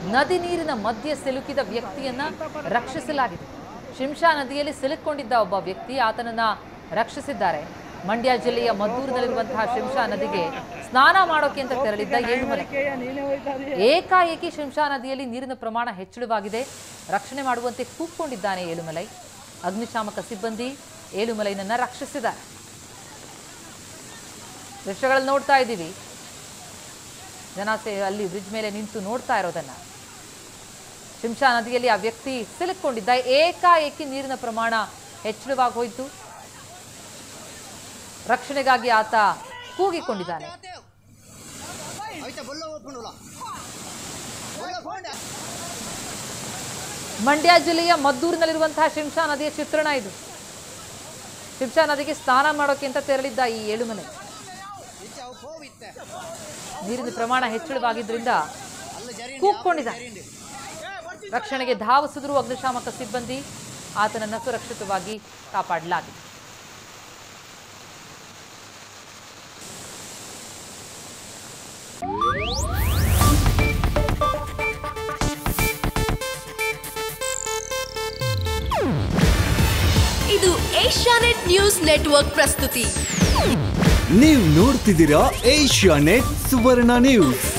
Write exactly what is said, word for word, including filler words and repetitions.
ನದಿ ನೀರಿನ ಮಧ್ಯೆ ಸಿಲುಕಿದ ವ್ಯಕ್ತಿಯನ್ನ ರಕ್ಷಿಸಲಾಗಿದೆ. ಶಿಂಷಾ ನದಿಯಲ್ಲಿ ಸಿಲುಕೊಂಡಿದ್ದ ಒಬ್ಬ ವ್ಯಕ್ತಿ, ಆತನನ್ನ ರಕ್ಷಿಸಿದ್ದಾರೆ. ಮಂಡ್ಯ ಜಿಲ್ಲೆಯ ಮದ್ದೂರಿನಲ್ಲಿರುವಂತಹ ಶಿಂಷಾ ನದಿಗೆ ಸ್ನಾನ ಮಾಡೋಕೆ ಅಂತ ತೆರಳಿದ್ದ ಏಳುಮಲೆ ಏಕಾಏಕಿ ಶಿಂಷಾ ನದಿಯಲ್ಲಿ ನೀರಿನ ಪ್ರಮಾಣ ಹೆಚ್ಚಳವಾಗಿದೆ. ರಕ್ಷಣೆ ಮಾಡುವಂತೆ ಕೂಗ್ಕೊಂಡಿದ್ದಾನೆ ಏಳುಮಲೈ. ಅಗ್ನಿಶಾಮಕ ಸಿಬ್ಬಂದಿ ಏಳುಮಲೈನನ್ನ ರಕ್ಷಿಸಿದ್ದಾರೆ. ದೃಶ್ಯಗಳಲ್ಲಿ ನೋಡ್ತಾ ಇದ್ದೀವಿ, ಜನ ಅಲ್ಲಿ ಬ್ರಿಡ್ಜ್ ಮೇಲೆ ನಿಂತು ನೋಡ್ತಾ ಇರೋದನ್ನ. ಶಿಂಷಾ ನದಿಯಲ್ಲಿ ಆ ವ್ಯಕ್ತಿ ಸಿಲುಕೊಂಡಿದ್ದ, ಏಕಾಏಕಿ ನೀರಿನ ಪ್ರಮಾಣ ಹೆಚ್ಚಳವಾಗಿ ಹೋಯಿತು. ರಕ್ಷಣೆಗಾಗಿ ಆತ ಕೂಗಿಕೊಂಡಿದ್ದಾನೆ. ಮಂಡ್ಯ ಜಿಲ್ಲೆಯ ಮದ್ದೂರಿನಲ್ಲಿರುವಂತಹ ಶಿಂಷಾ ನದಿಯ ಚಿತ್ರಣ ಇದು. ಶಿಂಷಾ ನದಿಗೆ ಸ್ನಾನ ಮಾಡೋಕೆ ಅಂತ ತೆರಳಿದ್ದ ಈ ಏಳುಮಲೆ ನೀರಿನ ಪ್ರಮಾಣ ಹೆಚ್ಚಳವಾಗಿದ್ದರಿಂದ ಕೂಗ್ಕೊಂಡಿದ್ದಾನೆ. ರಕ್ಷಣೆಗೆ ಧಾವಿಸಿದ್ರು ಅಗ್ನಿಶಾಮಕ ಸಿಬ್ಬಂದಿ. ಆತನನ್ನು ಸುರಕ್ಷಿತವಾಗಿ ಕಾಪಾಡಲಾಗಿದೆ. ಇದು ಏಷ್ಯಾನೆಟ್ ನ್ಯೂಸ್ ನೆಟ್ವರ್ಕ್ ಪ್ರಸ್ತುತಿ. ನೀವು ನೋಡ್ತಿದ್ದೀರಾ ಏಷ್ಯಾನೆಟ್ ಸುವರ್ಣ ನ್ಯೂಸ್.